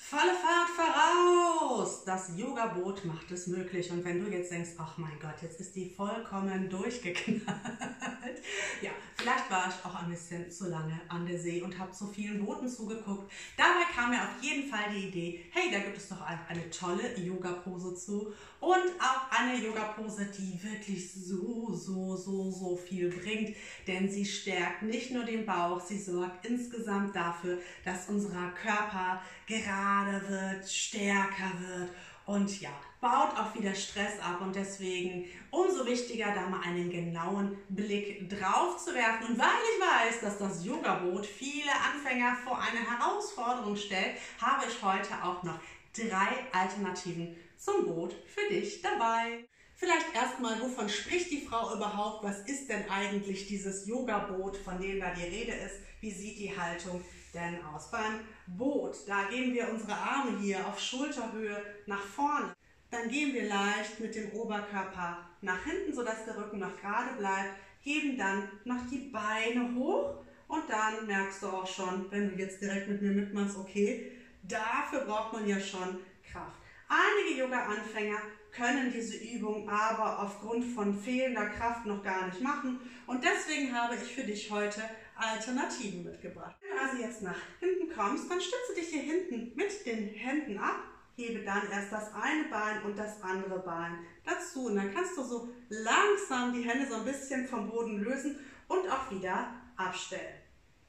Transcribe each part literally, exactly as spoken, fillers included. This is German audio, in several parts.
Volle Fahrt voraus! Das Yoga-Boot macht es möglich. Und wenn du jetzt denkst, ach mein Gott, jetzt ist die vollkommen durchgeknallt. Ja, vielleicht war ich auch ein bisschen zu lange an der See und habe so vielen Booten zugeguckt. Dabei kam mir auf jeden Fall die Idee, hey, da gibt es doch eine tolle Yoga-Pose zu. Und auch eine Yoga-Pose, die wirklich so, so, so, so viel bringt. Denn sie stärkt nicht nur den Bauch, sie sorgt insgesamt dafür, dass unser Körper gerade wird, stärker wird und ja, baut auch wieder Stress ab. Und deswegen umso wichtiger, da mal einen genauen Blick drauf zu werfen. Und weil ich weiß, dass das Yoga-Boot viele Anfänger vor eine Herausforderung stellt, habe ich heute auch noch drei Alternativen zum Boot für dich dabei. Vielleicht erstmal, wovon spricht die Frau überhaupt? Was ist denn eigentlich dieses Yoga-Boot, von dem da die Rede ist? Wie sieht die Haltung denn aus? Beim Boot, da geben wir unsere Arme hier auf Schulterhöhe nach vorne. Dann gehen wir leicht mit dem Oberkörper nach hinten, sodass der Rücken noch gerade bleibt. Heben dann noch die Beine hoch und dann merkst du auch schon, wenn du jetzt direkt mit mir mitmachst, okay, dafür braucht man ja schon Kraft. Einige Yoga-Anfänger können diese Übung aber aufgrund von fehlender Kraft noch gar nicht machen und deswegen habe ich für dich heute Alternativen mitgebracht. Wenn du also jetzt nach hinten kommst, dann stütze dich hier hinten mit den Händen ab, hebe dann erst das eine Bein und das andere Bein dazu und dann kannst du so langsam die Hände so ein bisschen vom Boden lösen und auch wieder abstellen.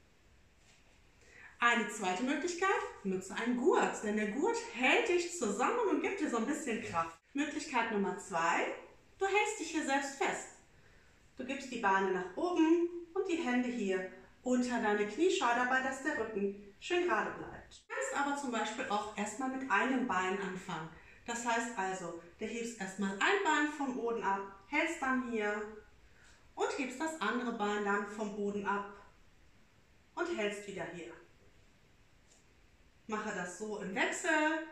Eine zweite Möglichkeit, nutze einen Gurt, denn der Gurt hält dich zusammen und gibt dir so ein bisschen Kraft. Möglichkeit Nummer zwei, du hältst dich hier selbst fest. Du gibst die Beine nach oben und die Hände hier unter deine Knie, schau dabei, dass der Rücken schön gerade bleibt. Du kannst aber zum Beispiel auch erstmal mit einem Bein anfangen. Das heißt also, du hebst erstmal ein Bein vom Boden ab, hältst dann hier und hebst das andere Bein dann vom Boden ab und hältst wieder hier. Mache das so im Wechsel.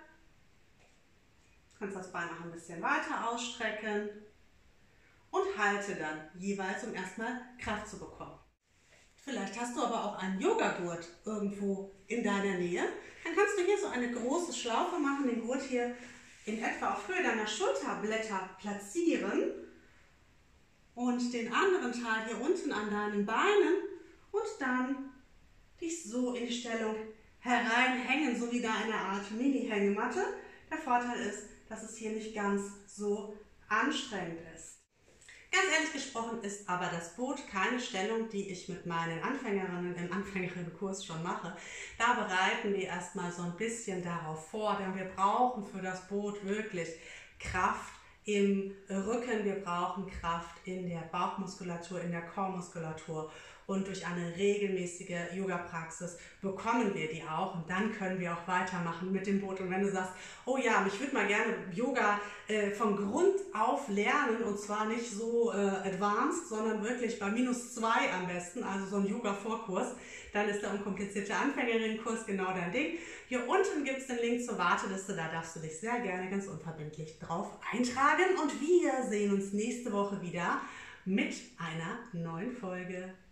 Du kannst das Bein noch ein bisschen weiter ausstrecken und halte dann jeweils, um erstmal Kraft zu bekommen. Vielleicht hast du aber auch einen Yoga-Gurt irgendwo in deiner Nähe. Dann kannst du hier so eine große Schlaufe machen, den Gurt hier in etwa auf Höhe deiner Schulterblätter platzieren und den anderen Teil hier unten an deinen Beinen und dann dich so in die Stellung hereinhängen, so wie da eine Art Mini-Hängematte. Der Vorteil ist, dass es hier nicht ganz so anstrengend ist. Ganz ehrlich gesprochen ist aber das Boot keine Stellung, die ich mit meinen Anfängerinnen im Anfängerinnenkurs schon mache. Da bereiten wir erstmal so ein bisschen darauf vor, denn wir brauchen für das Boot wirklich Kraft im Rücken, wir brauchen Kraft in der Bauchmuskulatur, in der Core-Muskulatur. Und durch eine regelmäßige Yoga-Praxis bekommen wir die auch und dann können wir auch weitermachen mit dem Boot. Und wenn du sagst, oh ja, ich würde mal gerne Yoga äh, von Grund auf lernen und zwar nicht so äh, advanced, sondern wirklich bei minus zwei am besten, also so ein Yoga-Vorkurs, dann ist der unkomplizierte Anfängerinnenkurs genau dein Ding. Hier unten gibt es den Link zur Warteliste, da darfst du dich sehr gerne ganz unverbindlich drauf eintragen und wir sehen uns nächste Woche wieder mit einer neuen Folge.